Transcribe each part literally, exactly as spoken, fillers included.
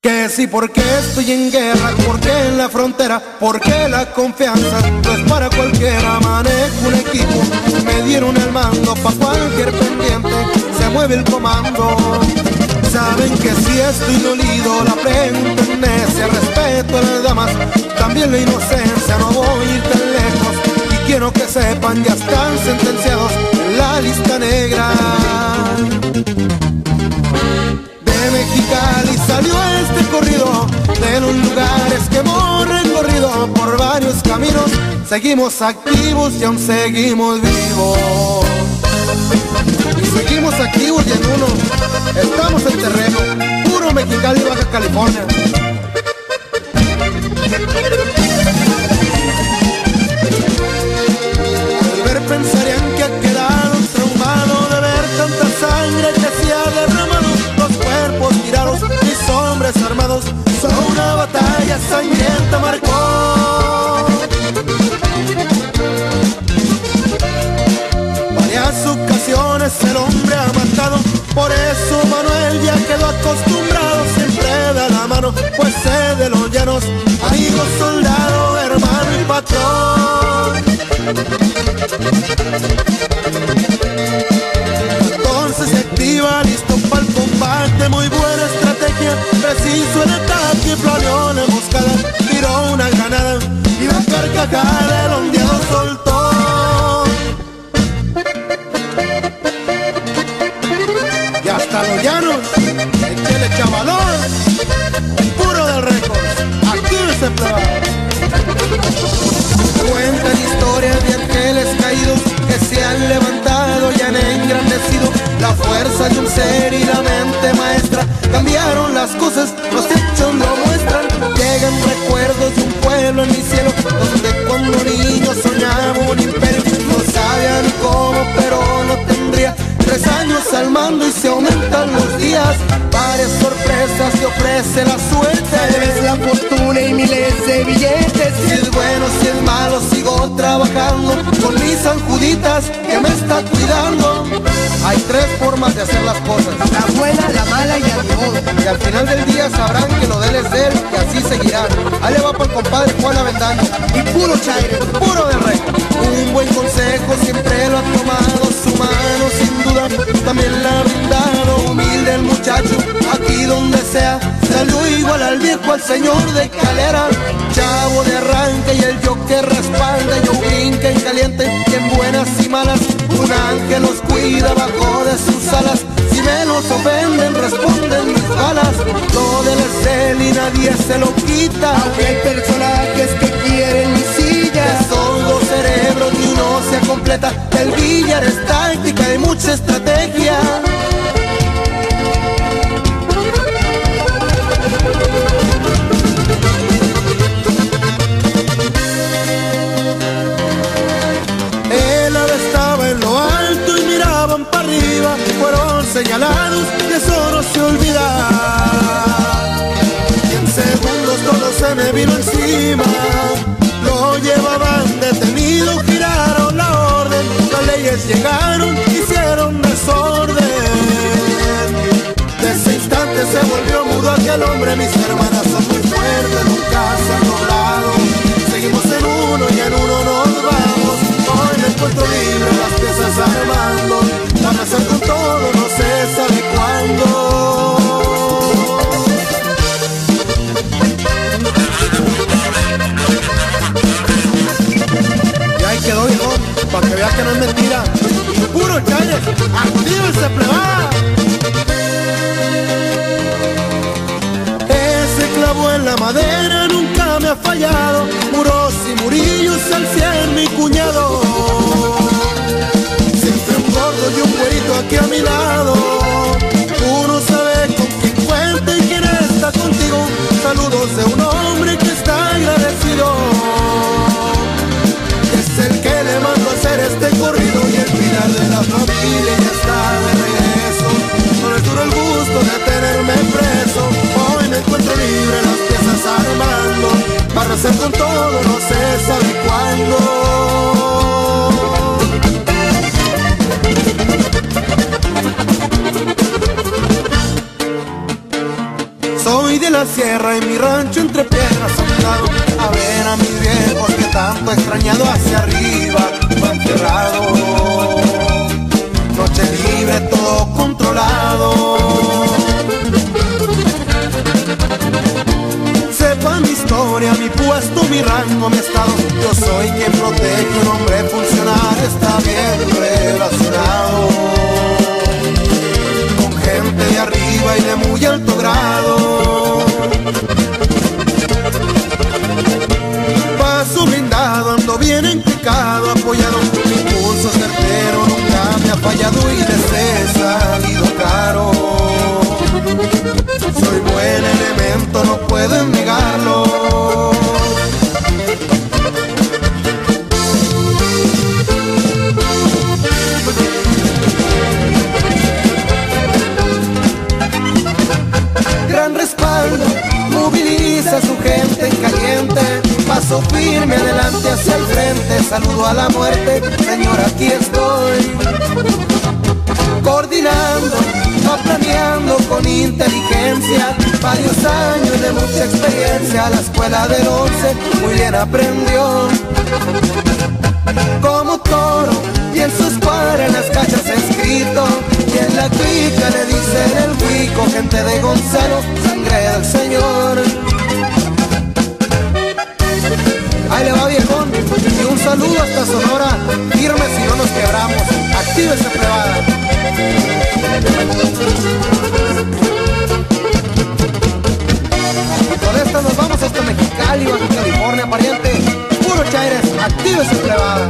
Que sí, porque estoy en guerra, porque en la frontera, porque la confianza no es para cualquiera. Manejo un equipo, me dieron el mando, pa' cualquier pendiente se mueve el comando. Saben que si estoy dolido, la pertenencia, respeto a las damas, también la inocencia, no voy a ir tan lejos. Y quiero que sepan, ya están sentenciados en la lista negra. De Mexicali salió este corrido, de los lugares que hemos recorrido por varios caminos. Seguimos activos y aún seguimos vivos. Y seguimos activos y en uno estamos en terreno, puro Mexicali, Baja California. Al ver pensarían que ha quedado traumado de ver tanta sangre que se ha derramado. Los cuerpos tirados, mis hombres armados, solo una batalla sangrienta marcó. Varias ocasiones el hombre ha matado, por eso Manuel ya quedó acostumbrado, siempre da la mano, pues es de los llanos, amigo, soldado, hermano y patrón. Entonces se activa, listo para el combate, muy buena estrategia, preciso el ataque, planeó la emboscada, tiró una granada y la carcajada el ondeado soltó. Y hasta los llanos, échale chavalón, puro del récord, aquí se plava. Cuentan historias de ángeles caídos que se han levantado y han engrandecido. La fuerza de un ser y la mente maestra cambiaron las cosas, los hechos lo muestran. Llegan recuerdos de un pueblo en mi cielo, donde cuando niño soñaba un imperio. No sabía ni cómo, pero no tendría tres años al mando y se aumentan los días. Varias sorpresas te ofrece la suerte, ves la fortuna y miles de billetes. Si es bueno, si es malo, sigo trabajando con mis sanjuditas que me está cuidando. Hay tres formas de hacer las cosas: la buena, la mala y el modo. Y al final del día sabrán que lo de él es de él y así seguirán. Ahí le va para el compadre Juan Avendaño y puro chaire, puro del rey. Un buen consejo siempre lo ha tomado, su mano sin duda también la ha brindado. Humilde el muchacho, aquí donde sea, salió igual al viejo, al señor de Calera. Chavo de arranque y el yo que respalda, yo brinca en caliente y en buenas y malas. Un ángel los cuida bajo de sus alas, si me los ofenden responden mis balas. Lo del él y nadie se lo quita, aunque hay personajes que quieren mi silla. Que son dos cerebros y uno se completa, el billar es táctica y mucha estrategia. El ave estaba en lo alto y miraban para arriba, fueron señalados y eso no se olvida. Y en segundos todo se me vino encima, lo llevaban detenido, giraron la orden, las leyes llegaron, hicieron desorden. De ese instante se volvió mudo aquel hombre, mis hermanas son muy fuertes, nunca se han doblado. Seguimos en uno y en uno nos vamos, hoy me encuentro libre, las piezas armando, van a hacer con todo, no se sabe cuándo. Y ahí quedó, hijo, para que vea que no es mentira, puro challe, actívense, plebada. Ese clavo en la madera nunca me ha fallado, muros y murillos al cien mi cuñado. Siempre un gordo y un güerito aquí a mi lado, uno sabe con quién cuenta y quién está contigo. Saludos de un hombre que está agradecido, es el que le mandó a hacer este corrido y el pilar de la familia ya está de regreso. No les duro el gusto de tenerme preso, hoy me encuentro libre, las piezas armando, para hacer con todo no se sabe cuándo. soy de la sierra y mi rancho entre piedras a un lado. A ver a mis viejos que tanto he extrañado hacia arriba, van cerrado. Noche libre, todo controlado. Sepan mi historia, mi puesto, mi rango, mi estado. Yo soy quien protege un hombre funcional, está bien relacionado con gente de arriba y de muy alto grado. Paso blindado, ando bien enclicado, apoyado. Mi impulso certero nunca me ha fallado y les he salido caro. Soy buen elemento, no pueden negarlo. Gran respaldo, moviliza a su gente en caliente. Paso firme adelante hacia el frente, saludo a la muerte, Señor, aquí estoy. Coordinando, va planeando con inteligencia, varios años de mucha experiencia, la escuela del once muy bien aprendió. Como toro y en sus cuadras en las cachas escrito, y en la clica le dicen el Huico, gente de Gonzalo, sangre del Señor. Ahí le va, viejón, y un saludo hasta Sonora, firme si no nos quebramos, actívese plebada. Con esta nos vamos hasta Mexicali, Baja California, pariente, puro chaires, actívese plebada.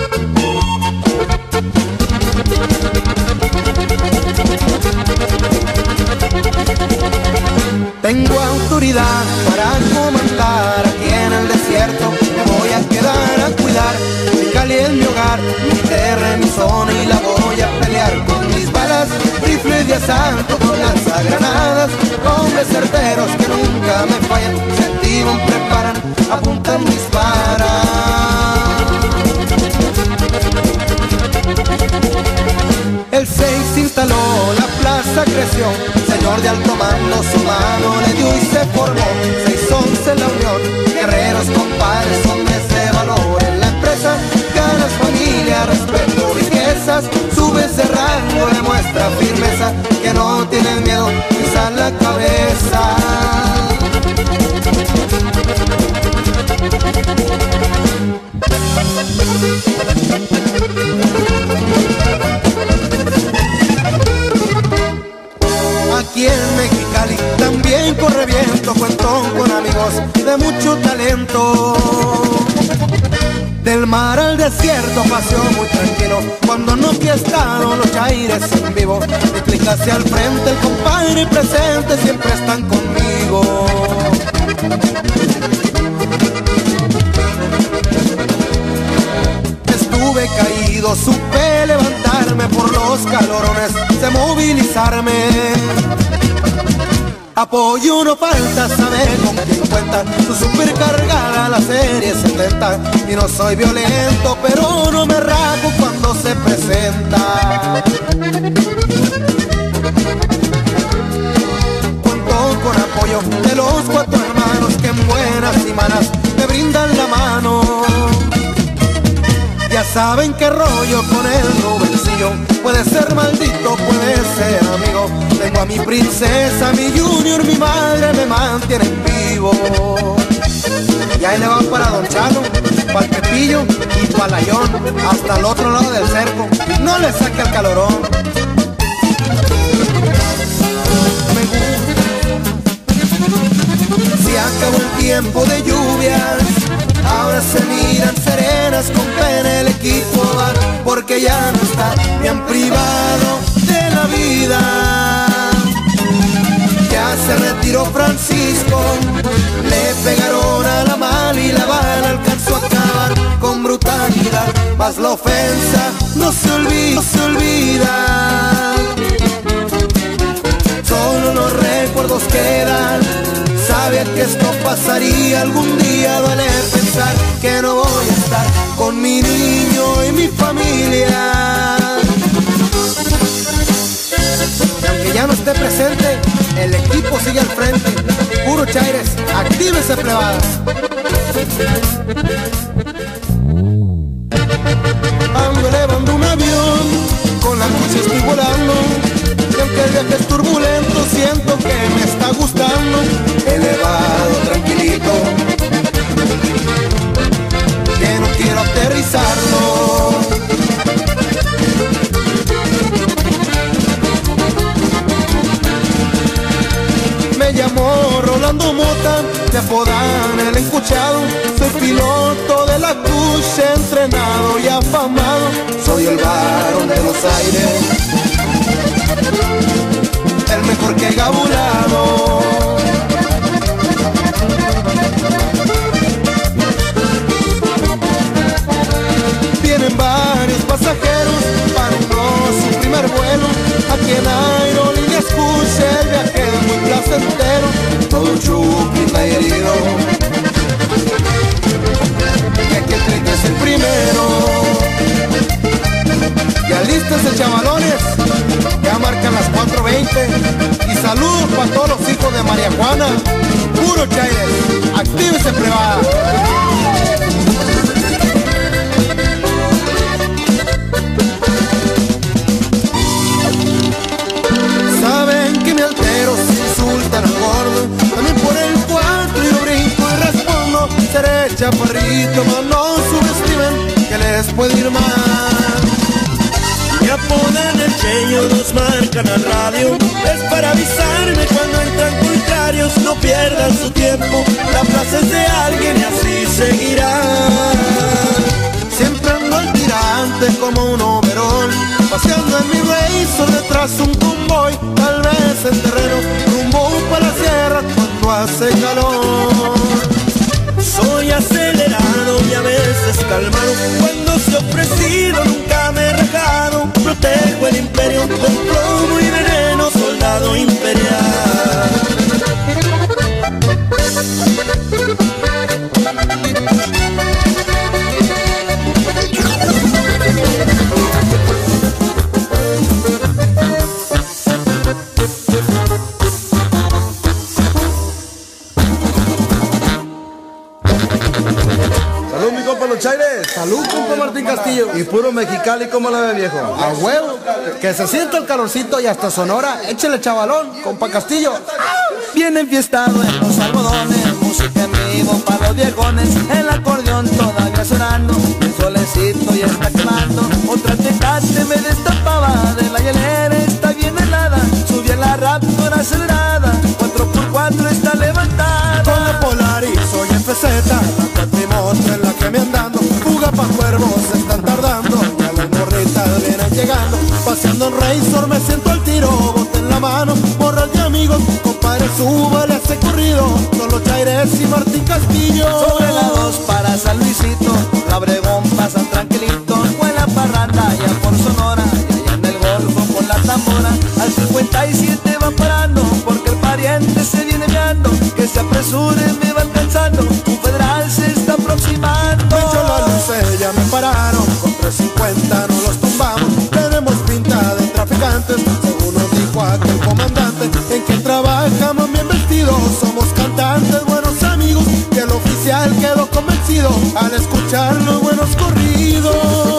Tengo autoridad para comandar aquí en el desierto. Me voy a quedar a cuidar Mexicali es mi hogar, mi tierra, mi zona, y la voy a pelear con mis balas, rifles de asalto, con lanzagranadas, hombres certeros que nunca me fallan, se activan, preparan, apuntan, disparan. El seis se instaló, la plaza creció, señor de alto mando su mano le dio y se formó. seis once la unión, guerreros, compadres, hombres de valor. En la empresa ganas familia, respeto, riquezas, subes de rango, demuestra firmeza, que no tienen miedo, usan la cabeza. Aquí en Mexicali también corre viento, cuento con amigos de mucho talento. Del mar al desierto paseo muy tranquilo, cuando no he estado los chaires en vivo. Mi clic hacia el frente, el compadre presente, siempre están conmigo. Estuve caído, supe levantarme por los calorones, sé movilizarme. Apoyo no falta, saber con quién cuenta, su supercargada la serie setenta. Y no soy violento, pero no me rajo cuando se presenta. Cuento con apoyo de los cuatro hermanos que en buenas y malas me brindan la mano. Ya saben qué rollo con el Rubencillo, puede ser maldito, puede ser amigo. Tengo a mi princesa, mi junior, mi madre me mantienen vivo. Y ahí le van para Don Chalo, para el Pepillo y para Layón, hasta el otro lado del cerco, no le saque el calorón. Me gusta. Se acabó el tiempo de lluvias, ahora se miran serenas con pena el equipo bar, porque ya no está, me han privado de la vida. Ya se retiró Francisco, le pegaron a la mala y la bala alcanzó a acabar con brutalidad. Mas la ofensa no se olvida, no se olvida. Solo los recuerdos quedan. Sabía que esto pasaría algún día, duele pensar que no voy a estar con mi niño y mi familia. Y aunque ya no esté presente, el equipo sigue al frente. Actívese, plebada. Ando elevando un avión, con la cruz estoy volando, y aunque el viaje es turbulento, siento que me está gustando. Elevado, tranquilito, que no quiero aterrizarlo. Me llamo Rolando Mota, me apodan el encuchado. Soy piloto de la cruz, entrenado y afamado. Soy el varón de los aires, el mejor que haya volado. Vienen varios pasajeros para uno su primer vuelo. Aquí en Aerolíneas Cush el viaje es muy placentero. Todo chupita y herido, y aquí el treinta es el primero. Y alístense, chavalones, ya marcan las cuatro veinte. Y saludos para todos los hijos de María Juana. Puro Chaires, actívese, plebada. Saben que me altero si insultan al gordo. También por el cuarto yo brinco y respondo. Seré chaparrito, mas no subestimen que les puede ir mal. Me apodan el Cheño, nos marcan al radio. Es para avisarme cuando entran contrarios. No pierdan su tiempo, la plaza es de alguien y así seguirá. Siempre ando al tirante como un overol, paseando en mi razor detrás un convoy. Tal vez en terreno, rumbo para la sierra cuando hace calor. Soy acelerado y a veces calmado. Cuando se ha ofrecido nunca me he rajado. Protejo el imperio con plomo y veneno, soldado imperial. Salud, mi compa, los Chaires. Salud, compa Martín Castillo. Y puro Mexicali, ¿cómo la ve, viejo? A huevo, que se sienta el calorcito y hasta Sonora. Échale, chavalón, compa Castillo. Bien enfiestado en los algodones, música en vivo para los viejones, el acordeón todavía sonando, el solecito ya está quemando. Otra tecate me destapaba de la hielera, está bien helada, subí a la Raptor acelerada, cuatro por cuatro está levantada. Con la Polaris soy F Z, la cuatrimoto en la que me andando. Fuga pa' cuervos, se están tardando, ya las morritas vienen llegando. Paseando en Razor me siento al tiro, bote en la mano, morras de amigos, compadre súbale a ese corrido. Con los Chaires y Martín Castillo. Sobre la dos para San Luisito, la Obregón pasan tranquilito, fue la parranda allá por Sonora, y allá en el Golfo con la tambora. Al cincuenta y siete va parando, porque el pariente se viene viendo, que se apresure me va alcanzando, un federal se está aproximando. Me echó la luz, ya me pararon, con trescientos cincuenta no los tumbamos. Tenemos pinta de traficantes, según nos dijo aquel comandante. En que trabajamos bien vestidos, somos cantantes, buenos amigos, que el oficial quedó convencido al escuchar los buenos corridos.